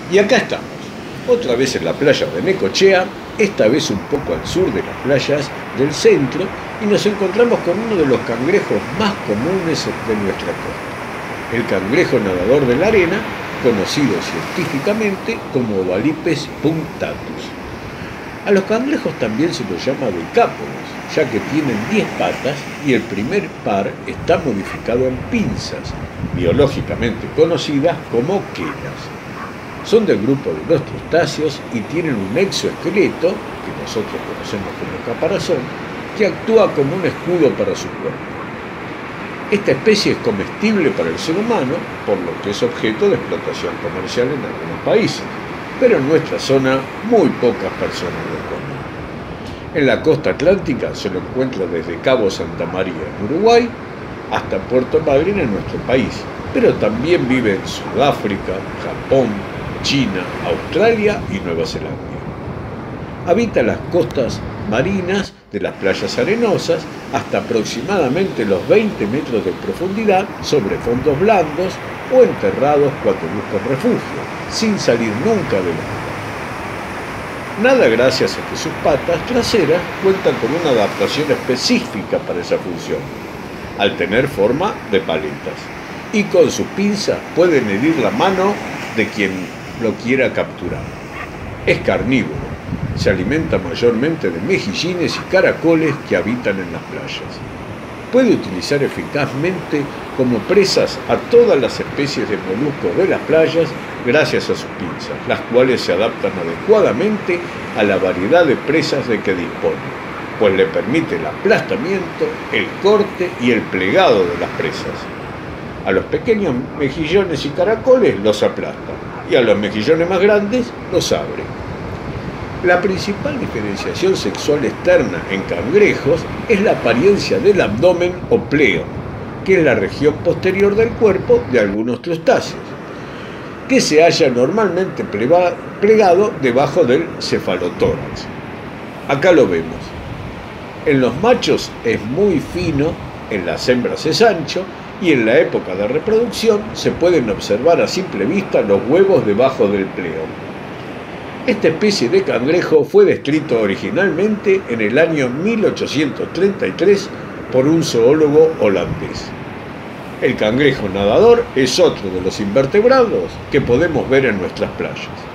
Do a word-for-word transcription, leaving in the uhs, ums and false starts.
Y acá estamos, otra vez en la playa de Necochea, esta vez un poco al sur de las playas del centro, y nos encontramos con uno de los cangrejos más comunes de nuestra costa, el cangrejo nadador de la arena, conocido científicamente como Ovalipes punctatus. A los cangrejos también se los llama decápodos, ya que tienen diez patas y el primer par está modificado en pinzas, biológicamente conocidas como quelas. Son del grupo de los crustáceos y tienen un exoesqueleto, que nosotros conocemos como caparazón, que actúa como un escudo para su cuerpo. Esta especie es comestible para el ser humano, por lo que es objeto de explotación comercial en algunos países, pero en nuestra zona muy pocas personas lo comen. En la costa atlántica se lo encuentra desde Cabo Santa María en Uruguay hasta Puerto Madryn en nuestro país, pero también vive en Sudáfrica, Japón, China, Australia y Nueva Zelanda. Habita las costas marinas de las playas arenosas hasta aproximadamente los veinte metros de profundidad sobre fondos blandos o enterrados cuando buscan refugio, sin salir nunca del agua. Nada gracias a que sus patas traseras cuentan con una adaptación específica para esa función, al tener forma de paletas, y con sus pinzas pueden herir la mano de quien lo quiera capturar. Es carnívoro, se alimenta mayormente de mejillines y caracoles que habitan en las playas. Puede utilizar eficazmente como presas a todas las especies de moluscos de las playas gracias a sus pinzas, las cuales se adaptan adecuadamente a la variedad de presas de que dispone, pues le permite el aplastamiento, el corte y el plegado de las presas. A los pequeños mejillones y caracoles los aplasta, y a los mejillones más grandes los abre. La principal diferenciación sexual externa en cangrejos es la apariencia del abdomen o pleón, que es la región posterior del cuerpo de algunos crustáceos, que se halla normalmente plegado debajo del cefalotórax. Acá lo vemos. En los machos es muy fino, en las hembras es ancho, y en la época de reproducción se pueden observar a simple vista los huevos debajo del pleón. Esta especie de cangrejo fue descrito originalmente en el año mil ochocientos treinta y tres por un zoólogo holandés. El cangrejo nadador es otro de los invertebrados que podemos ver en nuestras playas.